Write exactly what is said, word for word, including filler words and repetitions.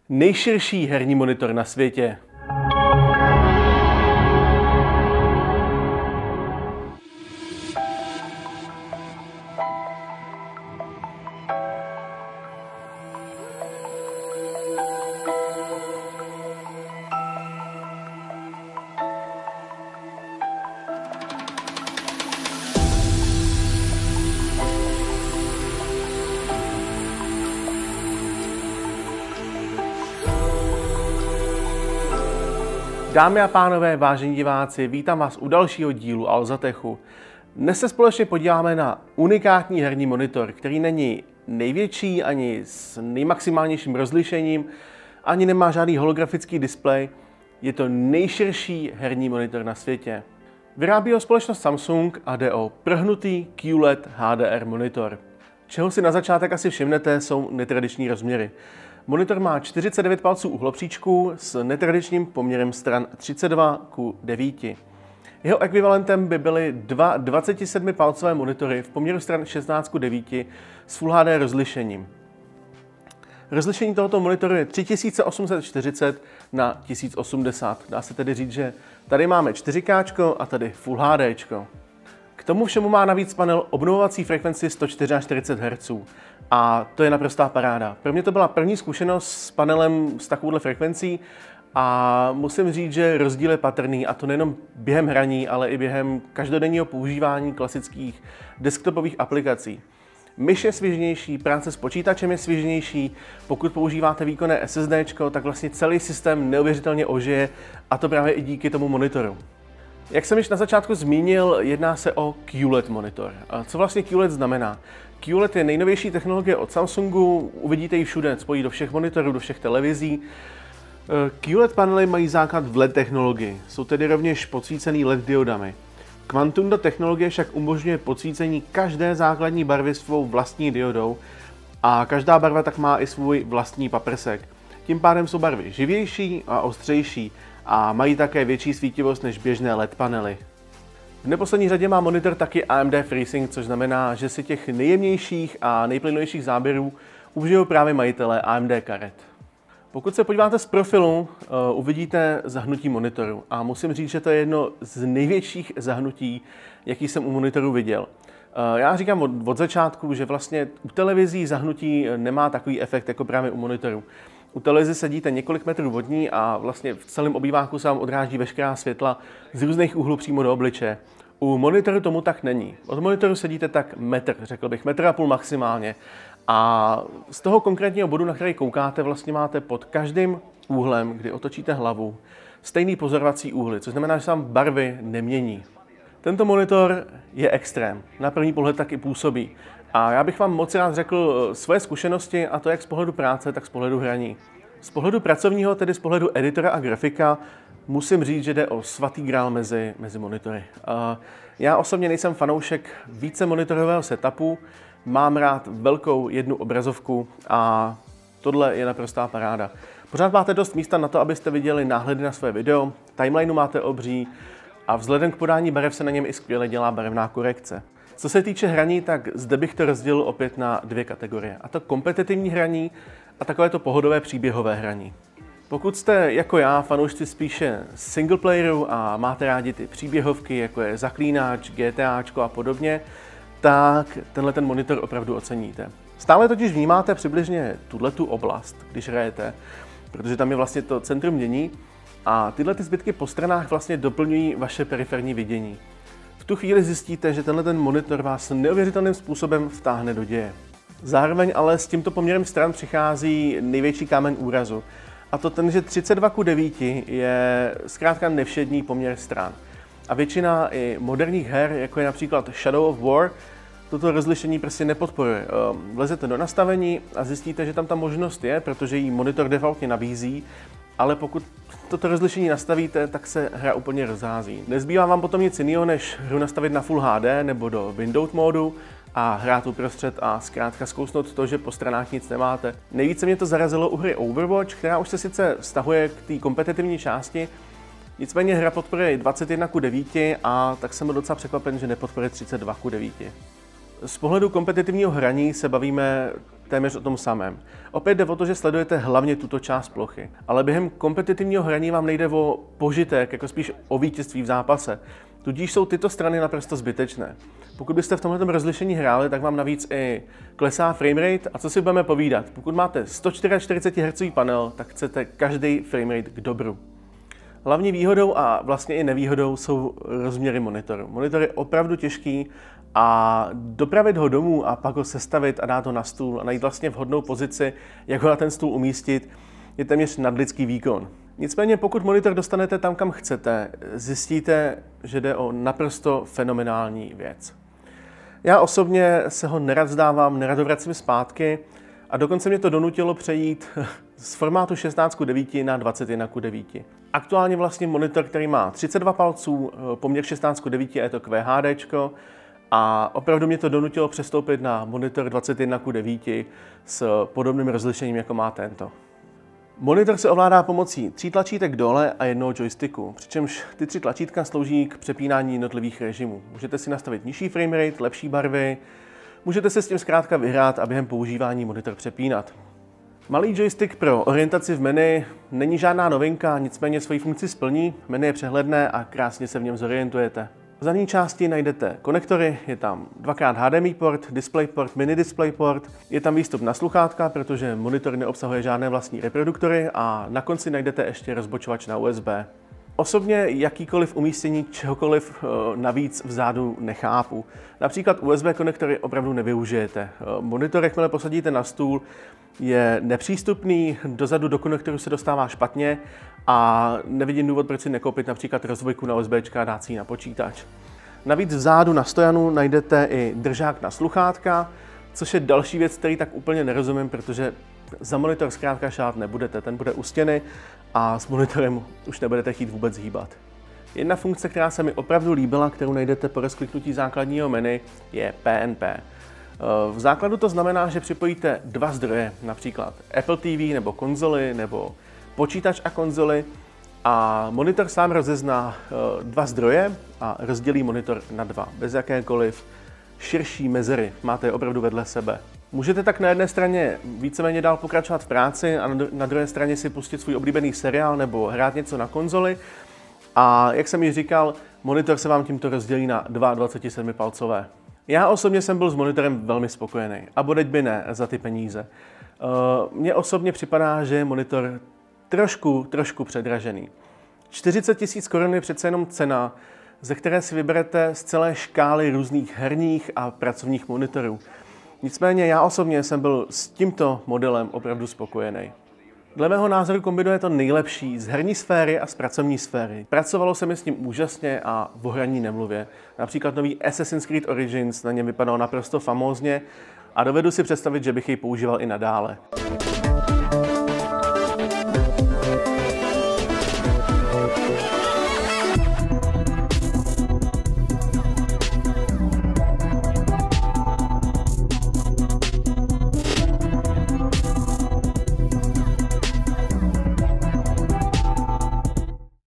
Nejširší herní monitor na světě. Dámy a pánové, vážení diváci, vítám vás u dalšího dílu Alzatechu. Dnes se společně podíváme na unikátní herní monitor, který není největší ani s nejmaximálnějším rozlišením, ani nemá žádný holografický displej. Je to nejširší herní monitor na světě. Vyrábí ho společnost Samsung a jde o prhnutý Q L E D H D R monitor. Čeho si na začátek asi všimnete, jsou netradiční rozměry. Monitor má čtyřicet devět palců uhlopříčku s netradičním poměrem stran třicet dva ku devíti. Jeho ekvivalentem by byly dva dvacetisedmipalcové monitory v poměru stran šestnáct ku devíti s Full H D rozlišením. Rozlišení tohoto monitoru je tři tisíce osm set čtyřicet na tisíc osmdesát. Dá se tedy říct, že tady máme čtyři ká a tady Full H D. K tomu všemu má navíc panel obnovovací frekvenci sto čtyřicet čtyři hertzů. A to je naprostá paráda. Pro mě to byla první zkušenost s panelem s takovouhle frekvencí a musím říct, že rozdíl je patrný, a to nejenom během hraní, ale i během každodenního používání klasických desktopových aplikací. Myš je svižnější, práce s počítačem je svižnější, pokud používáte výkonné S S D, tak vlastně celý systém neuvěřitelně ožije, a to právě i díky tomu monitoru. Jak jsem již na začátku zmínil, jedná se o Q L E D monitor. A co vlastně Q L E D znamená? Q L E D je nejnovější technologie od Samsungu, uvidíte ji všude, spojí do všech monitorů, do všech televizí. Q L E D panely mají základ v L E D technologii, jsou tedy rovněž podsvícený L E D diodami. Quantum Dot technologie však umožňuje podsvícení každé základní barvy svou vlastní diodou a každá barva tak má i svůj vlastní paprsek. Tím pádem jsou barvy živější a ostřejší a mají také větší svítivost než běžné L E D panely. V neposlední řadě má monitor taky A M D FreeSync, což znamená, že si těch nejjemnějších a nejplynulejších záběrů užijou právě majitelé A M D karet. Pokud se podíváte z profilu, uh, uvidíte zahnutí monitoru a musím říct, že to je jedno z největších zahnutí, jaký jsem u monitoru viděl. Uh, já říkám od, od začátku, že vlastně u televizí zahnutí nemá takový efekt jako právě u monitoru. U televize sedíte několik metrů od ní a vlastně v celém obýváku se vám odráží veškerá světla z různých úhlů přímo do obličeje. U monitoru tomu tak není. Od monitoru sedíte tak metr, řekl bych, metr a půl maximálně. A z toho konkrétního bodu, na který koukáte, vlastně máte pod každým úhlem, kdy otočíte hlavu, stejný pozorovací úhly, což znamená, že se vám barvy nemění. Tento monitor je extrém, na první pohled tak i působí. A já bych vám moc rád řekl svoje zkušenosti, a to jak z pohledu práce, tak z pohledu hraní. Z pohledu pracovního, tedy z pohledu editora a grafika, musím říct, že jde o svatý grál mezi, mezi monitory. Já osobně nejsem fanoušek více monitorového setupu, mám rád velkou jednu obrazovku a tohle je naprostá paráda. Pořád máte dost místa na to, abyste viděli náhledy na své video, timelineu máte obří a vzhledem k podání barev se na něm i skvěle dělá barevná korekce. Co se týče hraní, tak zde bych to rozdělil opět na dvě kategorie. A to kompetitivní hraní a takovéto pohodové příběhové hraní. Pokud jste jako já fanoušci spíše singleplayeru a máte rádi ty příběhovky, jako je Zaklínač, GTAčko a podobně, tak tenhle ten monitor opravdu oceníte. Stále totiž vnímáte přibližně tuhletu oblast, když hrajete, protože tam je vlastně to centrum dění a tyhle ty zbytky po stranách vlastně doplňují vaše periferní vidění. V tu chvíli zjistíte, že tenhle ten monitor vás neuvěřitelným způsobem vtáhne do děje. Zároveň ale s tímto poměrem stran přichází největší kámen úrazu. A to ten, že třicet dva ku devíti je zkrátka nevšední poměr stran. A většina i moderních her, jako je například Shadow of War, toto rozlišení prostě nepodporuje. Vlezete do nastavení a zjistíte, že tam ta možnost je, protože ji monitor defaultně nabízí, ale pokud toto rozlišení nastavíte, tak se hra úplně rozhází. Nezbývá vám potom nic jiného, než hru nastavit na Full H D nebo do Windows módu a hrát uprostřed a zkrátka zkousnout to, že po stranách nic nemáte. Nejvíce mě to zarazilo u hry Overwatch, která už se sice vztahuje k té kompetitivní části, nicméně hra podporuje dvacet jedna ku devíti a tak jsem byl docela překvapen, že nepodporuje třicet dva ku devíti. Z pohledu kompetitivního hraní se bavíme téměř o tom samém. Opět jde o to, že sledujete hlavně tuto část plochy, ale během kompetitivního hraní vám nejde o požitek, jako spíš o vítězství v zápase. Tudíž jsou tyto strany naprosto zbytečné. Pokud byste v tomto rozlišení hráli, tak vám navíc i klesá framerate a co si budeme povídat. Pokud máte sto čtyřicet čtyři hertzů panel, tak chcete každý framerate k dobru. Hlavní výhodou a vlastně i nevýhodou jsou rozměry monitoru. Monitor je opravdu těžký a dopravit ho domů a pak ho sestavit a dát ho na stůl a najít vlastně vhodnou pozici, jak ho na ten stůl umístit, je téměř nadlidský výkon. Nicméně pokud monitor dostanete tam, kam chcete, zjistíte, že jde o naprosto fenomenální věc. Já osobně se ho nerad vzdávám, nerad ho vracím zpátky a dokonce mě to donutilo přejít z formátu šestnáct ku devíti na dvacet jedna ku devíti. Aktuálně vlastně monitor, který má třicet dva palců, poměr šestnáct ku devíti, je to Q H D a opravdu mě to donutilo přestoupit na monitor dvacet jedna ku devíti s podobným rozlišením, jako má tento. Monitor se ovládá pomocí tří tlačítek dole a jednoho joysticku, přičemž ty tři tlačítka slouží k přepínání jednotlivých režimů. Můžete si nastavit nižší framerate, lepší barvy, můžete se s tím zkrátka vyhrát a během používání monitor přepínat. Malý joystick pro orientaci v menu není žádná novinka, nicméně svoji funkci splní, menu je přehledné a krásně se v něm zorientujete. V zadní části najdete konektory, je tam dvakrát H D M I port, DisplayPort, mini DisplayPort, je tam výstup na sluchátka, protože monitor neobsahuje žádné vlastní reproduktory a na konci najdete ještě rozbočovač na U S B. Osobně jakýkoliv umístění čehokoliv navíc vzadu nechápu. Například U S B konektory opravdu nevyužijete. Monitor, jakmile posadíte na stůl, je nepřístupný, dozadu do konektoru se dostává špatně a nevidím důvod, proč si nekoupit například rozvojku na U S B a dát si ji na počítač. Navíc vzadu na stojanu najdete i držák na sluchátka, což je další věc, který tak úplně nerozumím, protože za monitor zkrátka šát nebudete, ten bude u stěny a s monitorem už nebudete chtít vůbec hýbat. Jedna funkce, která se mi opravdu líbila, kterou najdete po rozkliknutí základního menu, je P N P. V základu to znamená, že připojíte dva zdroje, například Apple T V nebo konzoli, nebo počítač a konzoli a monitor sám rozezná dva zdroje a rozdělí monitor na dva, bez jakékoliv širší mezery, máte je opravdu vedle sebe. Můžete tak na jedné straně víceméně dál pokračovat v práci a na druhé straně si pustit svůj oblíbený seriál nebo hrát něco na konzoli a jak jsem již říkal, monitor se vám tímto rozdělí na dva dvacetisedmipalcové. Já osobně jsem byl s monitorem velmi spokojený a bodeď by ne za ty peníze. Mně osobně připadá, že je monitor trošku, trošku předražený. čtyřicet tisíc korun je přece jenom cena, ze které si vyberete z celé škály různých herních a pracovních monitorů. Nicméně já osobně jsem byl s tímto modelem opravdu spokojený. Dle mého názoru kombinuje to nejlepší z herní sféry a z pracovní sféry. Pracovalo se mi s ním úžasně a o hraní nemluvě. Například nový Assassin's Creed Origins na něm vypadal naprosto famózně a dovedu si představit, že bych jej používal i nadále.